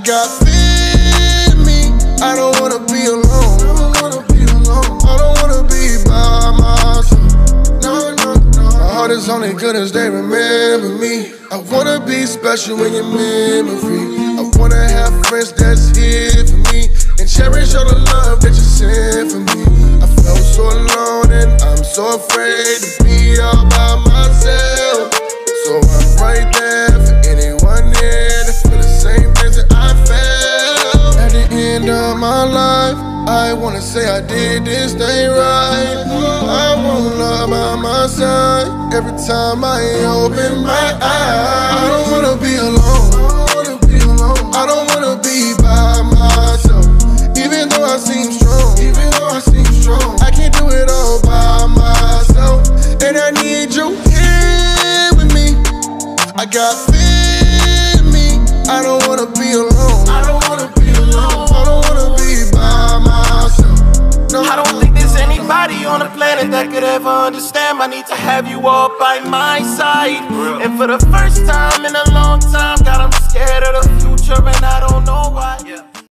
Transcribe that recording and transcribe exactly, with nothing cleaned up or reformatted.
got fear in me. I don't wanna be alone. I don't wanna be alone. I don't wanna be by myself. No, no, no. My heart is only good as they remember me. I wanna be special in your memory. I wanna have friends that's here for me and cherish all the love that you sent for me. I felt so alone and I'm so afraid to be all by myself. So I'm right there for anyone here to feel the same things that I felt. At the end of my life, I wanna say I did this thing right. I want love by my side every time I open my eyes. I don't wanna be alone. I don't wanna be by myself. Even though I seem strong, even though I seem strong, I can't do it all by myself. And I need you here with me. I got fear in me. I don't wanna be alone. I don't wanna be alone. I don't wanna be by myself. No. I don't think there's anybody on the planet that could ever understand my need to have you all by my side. And for the first time in a long time, God, I'm scared of the future and I don't know why.